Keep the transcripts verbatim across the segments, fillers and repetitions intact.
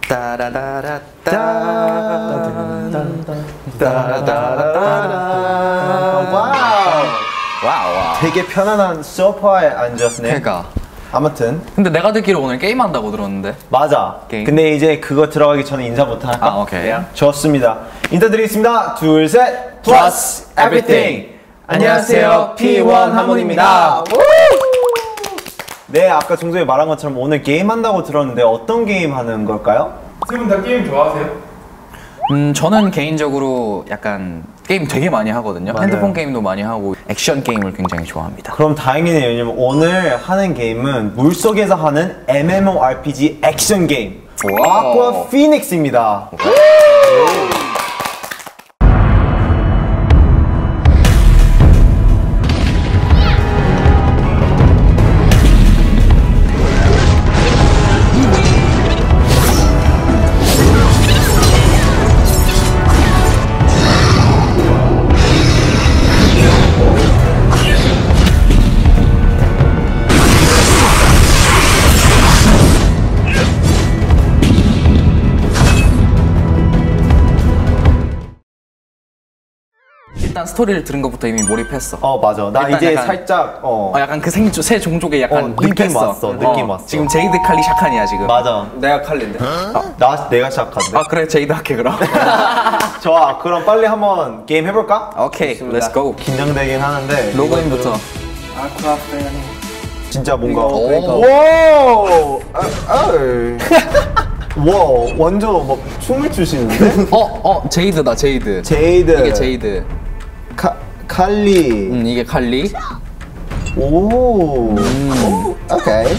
따라라라따 와우. 와우. 되게 편안한 소파에 앉았네. 그러니까. 아무튼. 근데 내가 듣기로 오늘 게임한다고 들었는데. 맞아. 게임. 근데 이제 그거 들어가기 전에 인사부터 할까? 아, 오케이. 좋습니다. 인사드리겠습니다. 둘, 셋. Plus Everything. 안녕하세요. 피 원 하몬입니다. 네, 아까 종소에 말한 것처럼 오늘 게임 한다고 들었는데 어떤 게임 하는 걸까요? 세 분 다 게임 좋아하세요? 음, 저는 개인적으로 약간 게임 되게 많이 하거든요. 맞아요. 핸드폰 게임도 많이 하고 액션 게임을 굉장히 좋아합니다. 그럼 다행이네요. 왜냐면 오늘 하는 게임은 물속에서 하는 엠엠오알피지 액션 게임 아쿠아 피닉스입니다. 일단 스토리를 들은 것부터 이미 몰입했어. 어 맞아. 나 이제 약간, 살짝 어, 어 약간 그 생, 새 종족에 약간 어, 느낌 입혔어. 왔어. 느낌 왔어. 지금 제이드 칼리 샤칸이야 지금. 맞아. 내가 칼리인데. 아, 나 내가 시작한대. 아 그래 제이드 할게 그럼. 좋아. 그럼 빨리 한번 게임 해볼까? 오케이, 렛츠 고. 긴장되긴 하는데 로그인부터. 아쿠아 프레니. 진짜 뭔가. 오. 와. 아, 아. 와 완전 막 춤을 추시는데? 어, 어, 제이드다, 제이드. 제이드. 이게 제이드. 카 칼리. 음, 이게 칼리. 오. 음. 오, 오케이.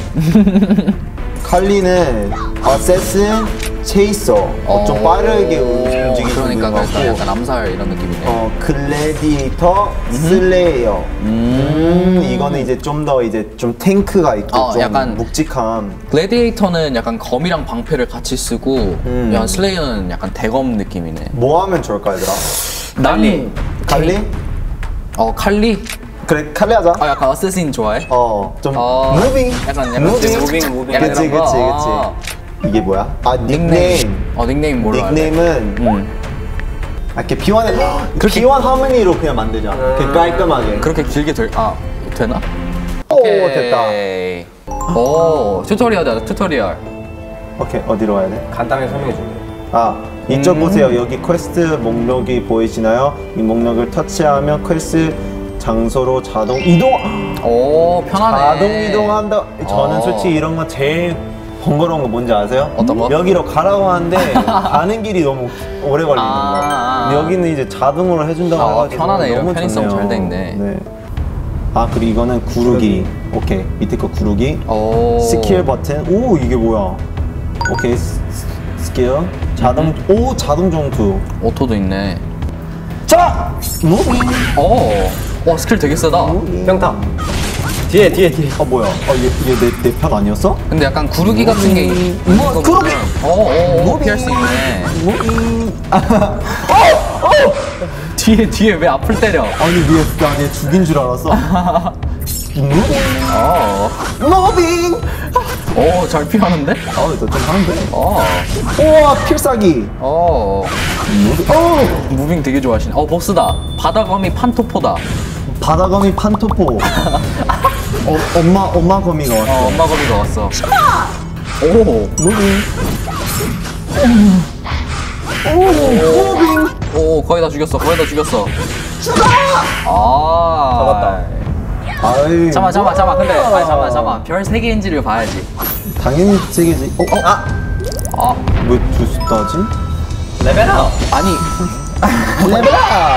칼리는 어세신 체이서. 어, 좀 빠르게 움직이는 그러니까 것 그러니까 같고. 약간 암살 이런 느낌이네. 어 글래디에이터 슬레이어. 음. 음, 이거는 이제 좀 더 이제 좀 탱크가 있고 어, 좀 약간 묵직함. 글래디에이터는 약간 검이랑 방패를 같이 쓰고, 음. 약간 슬레이어는 약간 대검 느낌이네. 뭐 하면 좋을까 얘들아? 나는 칼리? 어 칼리. 그래 칼리 하자. 아 약간 어쌔신 좋아해? 어, 좀 어, 무빙. 약간 약간 무빙. 무빙 무빙. 그치 약간 그치 이런 그치. 거. 아. 이게 뭐야? 아 닉네임. 어 닉네임 뭘로 할래? 닉네임은 음. 이렇게 비원의 그렇게- 비원 하모니로 그냥 만들자. 그냥 깔끔하게. 그렇게 길게 될, 아 되나? 오 됐다. 오케이. 오 튜토리얼 하자 튜토리얼. 오케이 어디로 가야 돼? 간단하게 설명해 줄게요. 아 이쪽 음. 보세요. 여기 퀘스트 목록이 보이시나요? 이 목록을 터치하면 퀘스트 장소로 자동 이동. 오 편하네. 자동 이동한다. 저는 어. 솔직히 이런 거 제일 번거로운 거 뭔지 아세요? 어떤 거? 여기로 가라고 하는데 가는 길이 너무 오래 걸리는 아, 거. 아. 근데 여기는 이제 자동으로 해준다고 아, 해가지고 편하네. 이런 너무 편의성 좋네요. 잘 돼 있네. 네. 아 그리고 이거는 구르기. 오케이 밑에 거 구르기. 오. 스킬 버튼. 오 이게 뭐야? 오케이 스, 스- 스킬. 자동. 오 자동 정투. 오토도 있네. 자 무빙. 오. 와 스킬 되게 세다. 평타. 뒤에 뒤에 뒤에. 아 뭐야? 아얘얘내 편 아니었어? 근데 약간 구르기 같은 게 있는 뭐, 거 구르기! 오오 피할 수 있네. 무빙. 뒤에 뒤에 왜 앞을 때려? 아니 위에 나얘 죽인 줄 알았어. 무빙. 어. 무빙. 오잘 피하는데? 아, 너좀 하는데. 어. 우와, 필살기. 어. 어, 무빙 되게 좋아하시네. 어 보스다. 바다거미 판토포다. 바다거미 판토포. 어, 엄마, 엄마 거미가 왔어. 어 엄마 거미가 왔어. 오. 무빙. 오, 무빙. 오 거의 다 죽였어. 거의 다 죽였어. 아. 잡았다. 아이. 잠깐 잠깐 잠깐 근데 아니 잠깐 잠깐 별 세 개인지를 봐야지. 당연히 세계지. 어, 어? 아, 아 왜 두스타지? 레벨업. 아니 레벨업.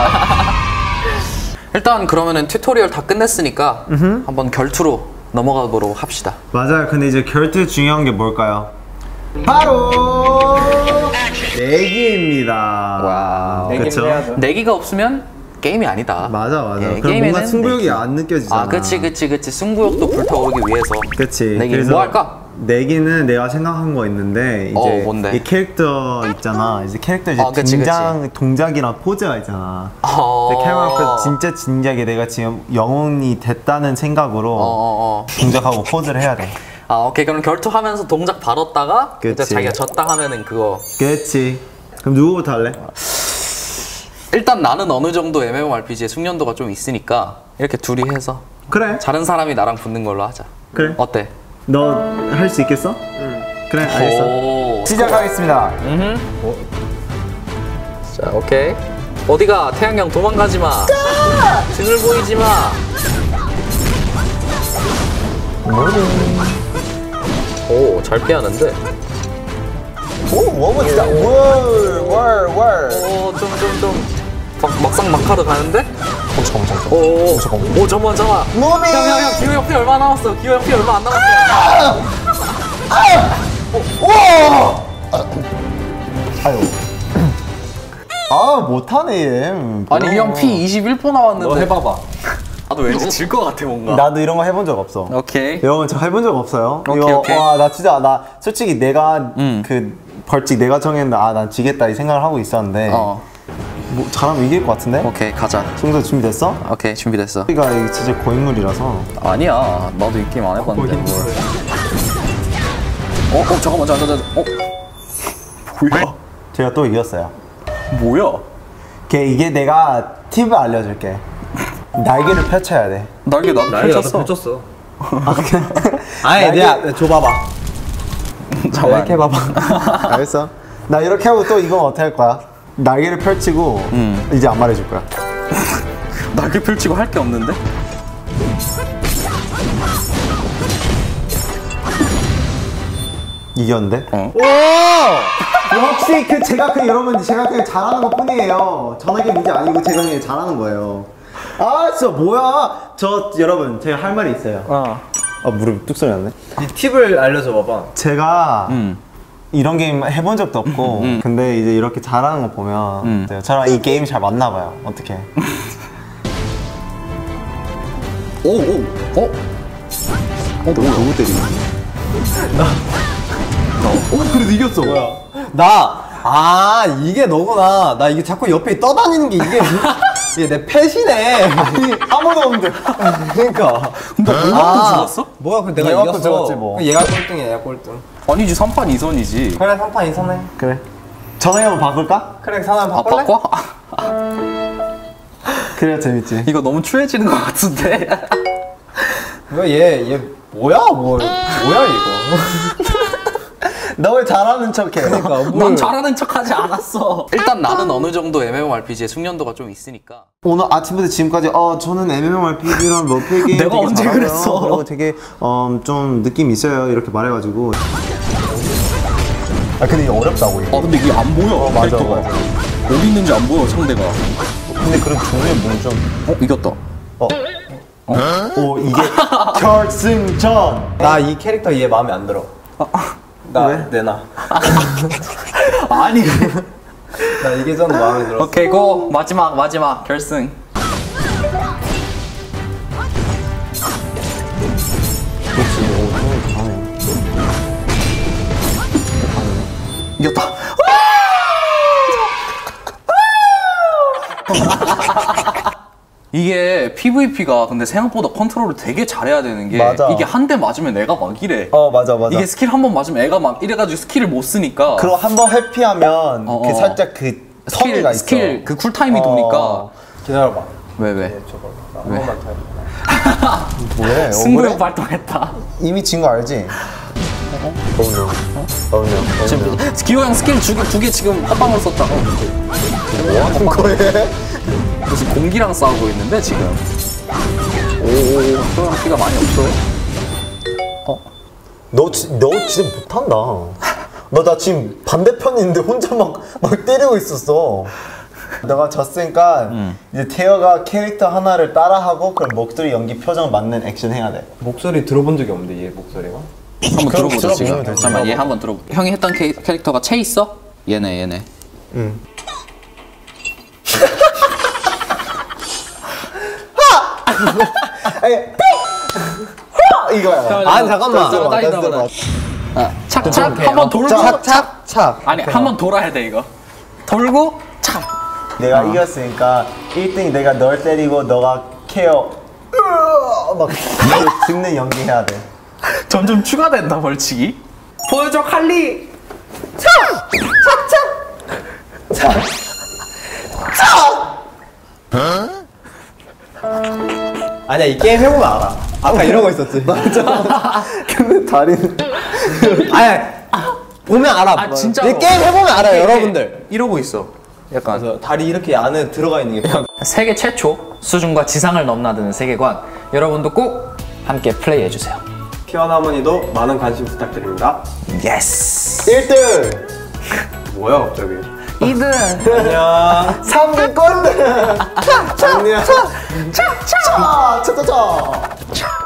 일단 그러면은 튜토리얼 다 끝냈으니까 한번 결투로 넘어가 보도록 합시다. 맞아요. 근데 이제 결투 중요한 게 뭘까요? 바로 내기입니다. 와우. 내기는 그쵸? 해야죠. 내기가 없으면 게임이 아니다. 맞아 맞아. 예, 그럼 뭔가 게임에는 승부욕이 내기. 안 느껴지잖아. 아 그치 그치 그치 승부욕도 불타오르기 위해서. 그치. 내기 그래서 뭐 할까? 내기는 내가 생각한 거 있는데 이제 어, 뭔데? 이 캐릭터 있잖아. 이제 캐릭터 이제 어, 그치, 등장 동작이랑 포즈가 있잖아. 어. 근데 캐릭터 앞에서 진짜 진지하게 내가 지금 영웅이 됐다는 생각으로 어, 어, 어. 동작하고 포즈를 해야 돼. 아 오케이 그럼 결투하면서 동작 바뒀다가 이제 그치. 자기가 졌다 하면은 그거. 그렇지. 그럼 누구부터 할래? 일단 나는 어느 정도 엠엠오알피지의 숙련도가 좀 있으니까 이렇게 둘이 해서 그래. 다른 사람이 나랑 붙는 걸로 하자. 그래. 어때? 너 할 수 있겠어? 응. 그래 알겠어. 오. 시작하겠습니다. 음. 자 오케이. 어디가 태양형 도망가지 마. 등을 보이지 마. 오, 잘 피하는데. 오, 워머 진짜 월월월. 오, 좀, 좀, 좀. 막, 막상 막하러 가는데? 어, 잠깐만 잠깐만. 오, 오, 오, 잠깐만, 잠깐만. 무빙. 형, 형, 형, 기호 형 피 얼마 남았어? 기호 형 피 얼마 안 남았어. 와! 아유. 아, 못하네, 얘. 아니, 이 형 피 이십일 퍼센트 나왔는데. 너 해봐봐. 나도 왠지 질 것 같아, 뭔가. 나도 이런 거 해본 적 없어. 오케이. 여러분, 저 해본 적 없어요. 오케이, 이거, 오케이. 와, 나 진짜, 나 솔직히 내가 음. 그 벌칙 내가 정했는데, 아, 난 지겠다 이 생각을 하고 있었는데, 어, 뭐, 잘하면 이길 것 같은데? 오케이, 가자. 송도 준비됐어? 오케이, 준비됐어. 우리가 이게 진짜 고인물이라서. 아니야, 나도 이 게임 안 해봤는데. 뭘. 어, 어, 잠깐만, 잠깐만, 잠깐만. 어? 뭐야? 제가 또 이겼어요. 뭐야? 걔 이게 내가 팁을 알려줄게. 날개를 펼쳐야 돼. 날개 나도 펼쳤어. 펼쳤어. 아니, 내가 줘봐봐. 잠깐만. 이렇게 해봐봐. 알겠어? 나 이렇게 하고 또 이건 어떻게 할 거야? 날개를 펼치고 음. 이제 안 말해줄 거야. 날개 펼치고 할 게 없는데? 이겼는데? 어. 역시 그 제가 그 여러분 제가 그냥 잘하는 것 뿐이에요. 전화기 문제 아니고 제가 그냥 잘하는 거예요. 아 진짜 뭐야? 저 여러분 제가 할 말이 있어요. 어. 아 무릎 뚝 소리 났네. 이 팁을 알려줘 봐봐. 제가 음. 이런 게임 해본 적도 없고 음. 근데 이제 이렇게 잘하는 거 보면 음. 네, 저랑 이 게임 잘 맞나 봐요. 어떻게? 오, 오, 어? 어, 너 누구 때리니? 나, 나, 어, 그래도 이겼어. 뭐야? 나! 아, 이게 너구나. 나 이게 자꾸 옆에 떠다니는 게 이게, 이게 내 펫이네. 아니, 아무도 없는데. 그러니까. 근데 뭐가 죽었어? 뭐야, 그 내가 얘가 이겼어. 죽었지, 뭐. 그 얘가 꼴등이야, 얘가 꼴등. 아니지, 삼 판 이 선이지. 그래, 삼 판 이 선해. 그래. 전화기 한번 바꿀까? 그래, 사람 아, 바꿀래? 바꿔? 그래야 재밌지. 이거 너무 추해지는 것 같은데? 뭐야, 얘, 얘, 뭐야, 뭐, 뭐야, 이거. 너 왜 잘하는 척해? 그러니까, 난 잘하는 척 하지 않았어. 일단 나는 어느 정도 엠엠오알피지의 숙련도가 좀 있으니까. 오늘 아침부터 지금까지 어 저는 엠엠오알피지랑 러플 게임 내가 되게 언제 잘하고요. 그랬어? 그리고 되게 어, 좀 느낌 있어요 이렇게 말해가지고. 아 근데 이게 어렵다고 이게. 아, 근데 이게 안 보여, 맞아, 캐릭터가. 맞아. 어디 있는지 안 보여, 상대가. 근데 그런 종류의 몸 좀. 어, 이겼다. 어. 어? 오 이게 결승전. 나 이 캐릭터 얘 마음에 안 들어. 나, 왜? 내놔. 아니. 나 이게 전 마음에 들어. 오케이, 고. 마지막, 마지막. 결승. 그렇지. 오 정말 잘하네. 이겼다. 이게 피브이피가 근데 생각보다 컨트롤을 되게 잘해야 되는 게 맞아. 이게 한 대 맞으면 애가 막 이래. 어 맞아 맞아. 이게 스킬 한 번 맞으면 애가 막 이래가지고 스킬을 못 쓰니까 그럼 한 번 회피하면 어, 그 어. 살짝 그 스킬 스킬 있어. 스킬 그 쿨타임이 어. 도니까 기다려봐. 왜 왜? 얘 저거. 나한 번만 더 해봐. 뭐해? 승부욕 억울해? 발동했다. 이미 진 거 알지? 어우노. 어우노. 지금 기호 형 스킬 두 개 지금 한 방울 썼다. 어, 뭐 하는 거해? 무슨 공기랑 싸우고 있는데 지금. 오오오. 기호 형 피가 많이 없어. 너, 지, 너 진짜 못한다. 너 나 지금 반대편에 있는데 혼자 막, 막 때리고 있었어. 너가 졌으니까 음. 이제 태어가 캐릭터 하나를 따라하고 그럼 목소리 연기 표정 맞는 액션 해야 돼. 목소리 들어본 적이 없는데, 얘 목소리가? 한번 그럼 들어보자 들어보면 지금. 되지. 잠깐만 얘 한번 들어보. 형이 했던 캐, 캐릭터가 체이서? 얘네 얘네. 응. 아니, 이거야. 아니, 잠깐만. 댄스 들어봐, 댄스 들어봐. 아, 착착 한번 돌고. 착, 착, 착. 아니 한 번 돌아야 돼 이거. 돌고 착. 내가 이겼으니까 일 등이 내가 널 때리고 너가 케어 으아, 막 죽는 연기 해야 돼. 점점 추가된다 벌칙이. 보여줘 칼리. 아니야 이 게임 해보면 알아. 아까 이러고 있었지. 맞아. 근데 다리는 아니 보면 알아. 아, 진짜로. 이 게임 해보면 알아요 여러분들. 이러고 있어. 약간 그래서 다리 이렇게 안에 들어가 있는 게 편. 세계 최초 수준과 지상을 넘나드는 세계관. 여러분도 꼭 함께 플레이해 주세요. 피원 하모니도 많은 관심 부탁드립니다. 예스. 일 등. 뭐야 갑자기? 이 등. 안녕. 삼 등권. 안녕. 차차차. 차차차.